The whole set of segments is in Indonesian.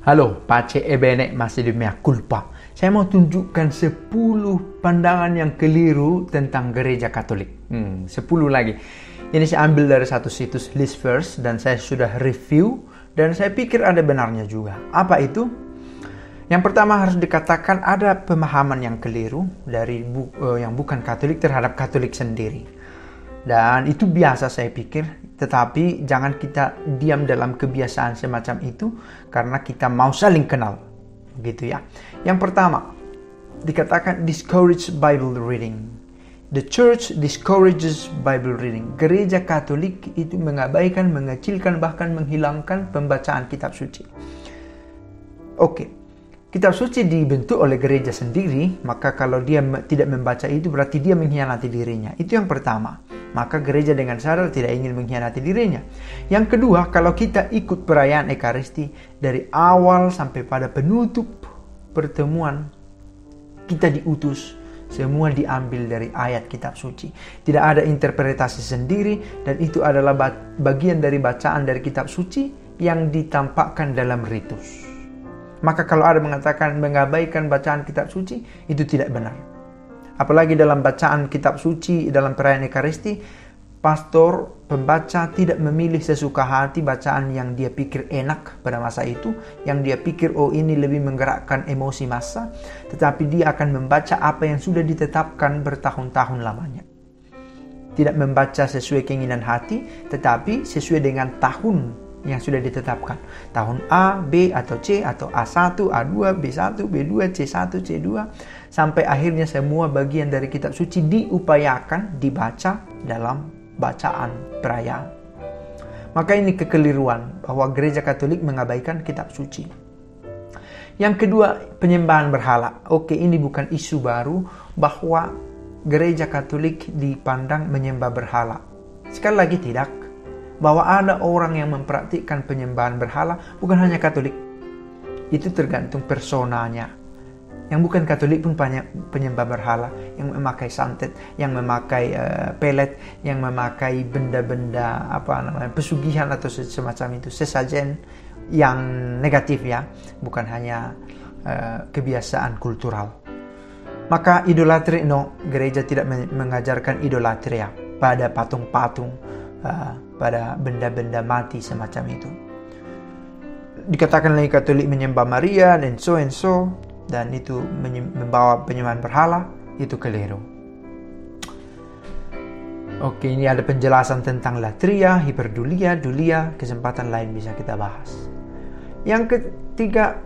Halo, Pace Ebene masih di mea culpa. Saya mau tunjukkan 10 pandangan yang keliru tentang gereja Katolik. 10 lagi. Ini saya ambil dari satu situs List Verse dan saya sudah review dan saya pikir ada benarnya juga. Apa itu? Yang pertama harus dikatakan ada pemahaman yang keliru dari yang bukan Katolik terhadap Katolik sendiri. Dan itu biasa saya pikir, tetapi jangan kita diam dalam kebiasaan semacam itu karena kita mau saling kenal, gitu ya. Yang pertama, dikatakan discourage Bible reading. The church discourages Bible reading. Gereja Katolik itu mengabaikan, mengecilkan, bahkan menghilangkan pembacaan kitab suci. Oke. Kitab suci dibentuk oleh gereja sendiri, maka kalau dia tidak membaca itu berarti dia mengkhianati dirinya. Itu yang pertama. Maka gereja dengan sadar tidak ingin mengkhianati dirinya. Yang kedua, kalau kita ikut perayaan Ekaristi dari awal sampai pada penutup pertemuan, kita diutus, semua diambil dari ayat kitab suci. Tidak ada interpretasi sendiri dan itu adalah bagian dari bacaan dari kitab suci yang ditampakkan dalam ritus. Maka kalau ada mengatakan mengabaikan bacaan kitab suci, itu tidak benar. Apalagi dalam bacaan kitab suci, dalam perayaan Ekaristi, pastor, pembaca tidak memilih sesuka hati bacaan yang dia pikir enak pada masa itu, yang dia pikir oh ini lebih menggerakkan emosi massa, tetapi dia akan membaca apa yang sudah ditetapkan bertahun-tahun lamanya. Tidak membaca sesuai keinginan hati, tetapi sesuai dengan tahun yang sudah ditetapkan. Tahun A, B, atau C, atau A1, A2, B1, B2, C1, C2, sampai akhirnya semua bagian dari kitab suci diupayakan dibaca dalam bacaan perayaan. Maka ini kekeliruan bahwa gereja Katolik mengabaikan kitab suci. Yang kedua, penyembahan berhala. Oke, ini bukan isu baru bahwa gereja Katolik dipandang menyembah berhala. Sekali lagi tidak. Bahwa ada orang yang mempraktikkan penyembahan berhala bukan hanya Katolik. Itu tergantung personanya. Yang bukan Katolik pun penyembah berhala, yang memakai santet, yang memakai pelet, yang memakai benda-benda pesugihan atau semacam itu, sesajen yang negatif ya, bukan hanya kebiasaan kultural. Maka idolatri gereja tidak mengajarkan idolatri ya, pada patung-patung, pada benda-benda mati semacam itu. Dikatakan lagi Katolik menyembah Maria dan so dan itu membawa penyembahan berhala, itu keliru. Oke, ini ada penjelasan tentang latria, hiperdulia, dulia, kesempatan lain bisa kita bahas. Yang ketiga,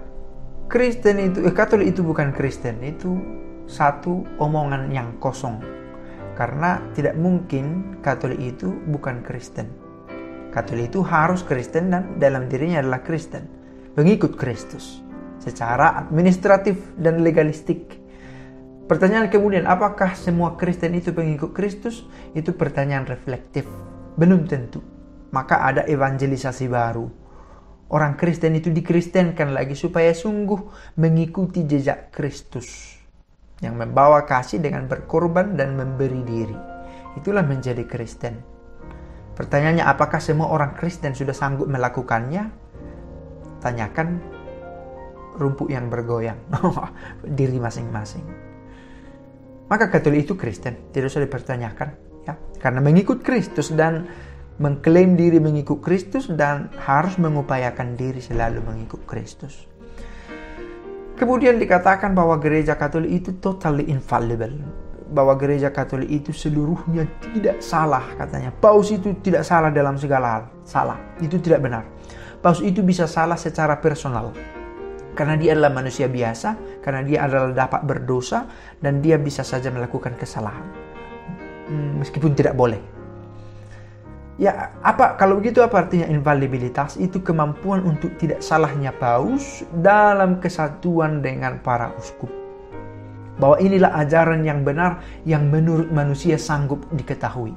Katolik itu bukan Kristen, itu satu omongan yang kosong. Karena tidak mungkin Katolik itu bukan Kristen. Katolik itu harus Kristen dan dalam dirinya adalah Kristen. Pengikut Kristus. Secara administratif dan legalistik. Pertanyaan kemudian, apakah semua Kristen itu pengikut Kristus? Itu pertanyaan reflektif. Belum tentu. Maka ada evangelisasi baru. Orang Kristen itu dikristenkan lagi supaya sungguh mengikuti jejak Kristus. Yang membawa kasih dengan berkorban dan memberi diri. Itulah menjadi Kristen. Pertanyaannya, apakah semua orang Kristen sudah sanggup melakukannya? Tanyakan rumput yang bergoyang. Diri masing-masing. Maka Katolik itu Kristen. Tidak usah dipertanyakan. Ya. Karena mengikut Kristus dan mengklaim diri mengikut Kristus dan harus mengupayakan diri selalu mengikut Kristus. Kemudian dikatakan bahwa gereja Katolik itu totally infallible. Bahwa gereja Katolik itu seluruhnya tidak salah katanya. Paus itu tidak salah dalam segala hal. Salah. Itu tidak benar. Paus itu bisa salah secara personal. Karena dia adalah manusia biasa. Karena dia adalah dapat berdosa. Dan dia bisa saja melakukan kesalahan. Meskipun tidak boleh. Ya, kalau begitu apa artinya infallibilitas? Itu kemampuan untuk tidak salahnya Paus dalam kesatuan dengan para uskup. Bahwa inilah ajaran yang benar yang menurut manusia sanggup diketahui.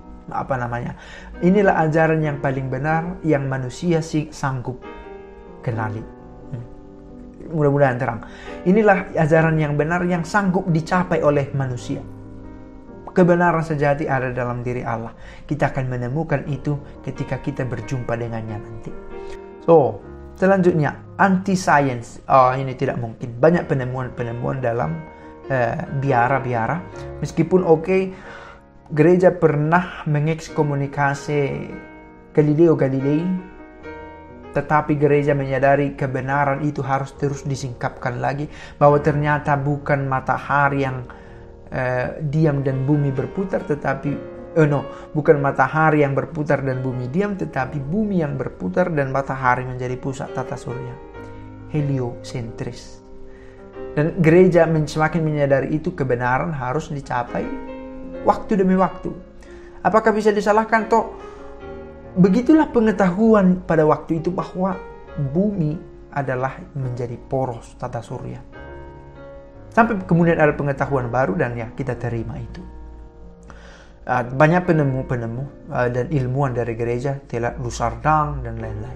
Inilah ajaran yang paling benar yang manusia sanggup kenali. Mudah-mudahan terang. Inilah ajaran yang benar yang sanggup dicapai oleh manusia. Kebenaran sejati ada dalam diri Allah. Kita akan menemukan itu ketika kita berjumpa dengannya nanti. Selanjutnya, anti-science. Ini tidak mungkin. Banyak penemuan-penemuan dalam biara-biara. Meskipun gereja pernah mengekskomunikasi Galileo Galilei, tetapi gereja menyadari kebenaran itu harus terus disingkapkan lagi, bahwa ternyata bukan matahari yang diam dan bumi berputar, bukan matahari yang berputar dan bumi diam, tetapi bumi yang berputar dan matahari menjadi pusat tata surya. Heliosentris. Dan gereja semakin menyadari itu, kebenaran harus dicapai waktu demi waktu. Apakah bisa disalahkan? Begitulah pengetahuan pada waktu itu bahwa bumi adalah menjadi poros tata surya. Sampai kemudian ada pengetahuan baru dan kita terima itu. Banyak penemu dan ilmuwan dari gereja, Lusardang dan lain-lain.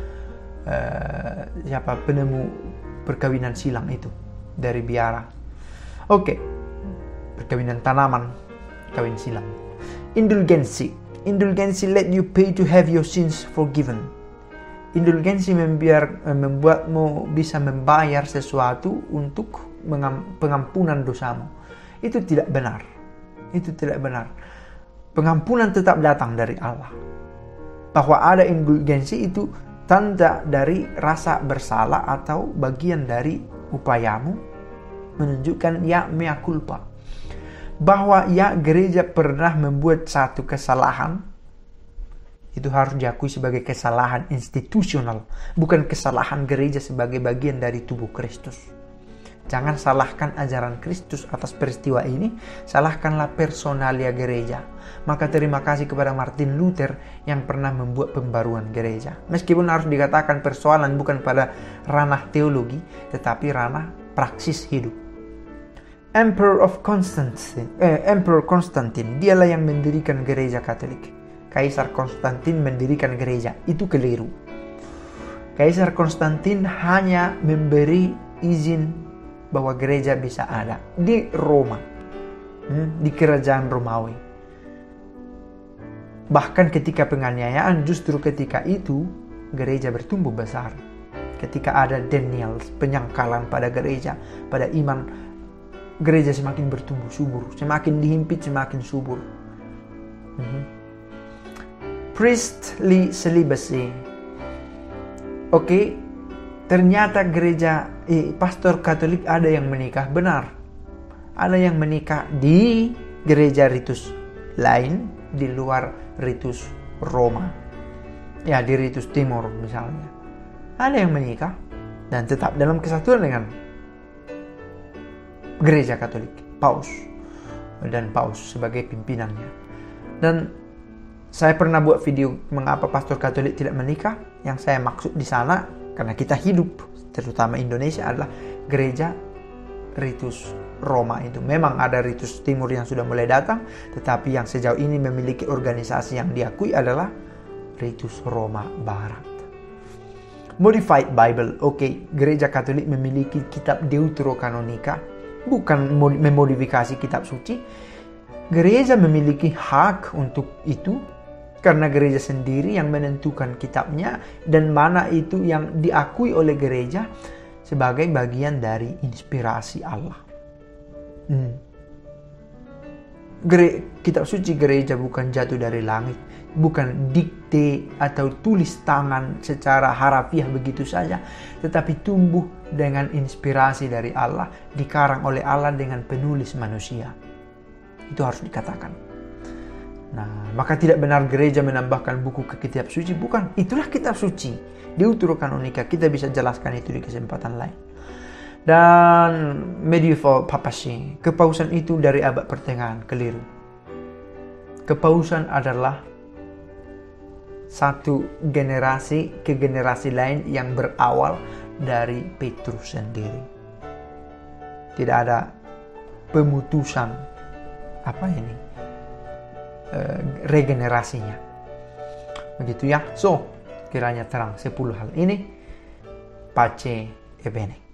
Penemu perkawinan silang itu dari biara. Perkawinan tanaman, kawin silang. Indulgensi let you pay to have your sins forgiven. Indulgensi membuatmu bisa membayar sesuatu untuk pengampunan dosamu. Itu tidak benar. Pengampunan tetap datang dari Allah. Bahwa ada indulgensi itu tanda dari rasa bersalah atau bagian dari upayamu menunjukkan mea culpa. Bahwa gereja pernah membuat satu kesalahan, itu harus diakui sebagai kesalahan institusional, bukan kesalahan gereja sebagai bagian dari tubuh Kristus. Jangan salahkan ajaran Kristus atas peristiwa ini, salahkanlah personalia gereja. Maka terima kasih kepada Martin Luther yang pernah membuat pembaruan gereja. Meskipun harus dikatakan persoalan bukan pada ranah teologi, tetapi ranah praksis hidup. Emperor Konstantin, dialah yang mendirikan gereja Katolik. Kaisar Konstantin mendirikan gereja, itu keliru. Kaisar Konstantin hanya memberi izin bahwa gereja bisa ada di Roma, di kerajaan Romawi. Bahkan ketika penganiayaan, justru ketika itu gereja bertumbuh besar. Ketika ada denial, penyangkalan pada gereja, pada iman, gereja semakin bertumbuh subur, semakin dihimpit semakin subur. Priestly celibacy. Ternyata gereja pastor Katolik ada yang menikah, benar. Ada yang menikah di gereja ritus lain di luar ritus Roma. Di ritus Timur misalnya. Ada yang menikah dan tetap dalam kesatuan dengan gereja Katolik, Paus sebagai pimpinannya. Dan saya pernah buat video mengapa pastor Katolik tidak menikah. Yang saya maksud di sana, karena kita hidup, terutama Indonesia, adalah gereja ritus Roma itu. Memang ada ritus Timur yang sudah mulai datang, tetapi yang sejauh ini memiliki organisasi yang diakui adalah ritus Roma Barat. Modified Bible, gereja Katolik memiliki kitab Deuterokanonika, bukan memodifikasi kitab suci. Gereja memiliki hak untuk itu, karena gereja sendiri yang menentukan kitabnya dan mana itu yang diakui oleh gereja sebagai bagian dari inspirasi Allah. Kitab suci gereja bukan jatuh dari langit, bukan dikte atau tulis tangan secara harafiah begitu saja, tetapi tumbuh dengan inspirasi dari Allah, dikarang oleh Allah dengan penulis manusia. Itu harus dikatakan. Maka tidak benar gereja menambahkan buku ke kitab suci, bukan. Itulah kitab suci, Deuterokanonika. Kita bisa jelaskan itu di kesempatan lain. Dan medieval papacy, kepausan itu dari abad pertengahan, keliru. Kepausan adalah satu generasi ke generasi lain yang berawal dari Petrus sendiri. Tidak ada pemutusan regenerasinya. Begitu ya. Kiranya terang 10 hal ini. Pace e bene.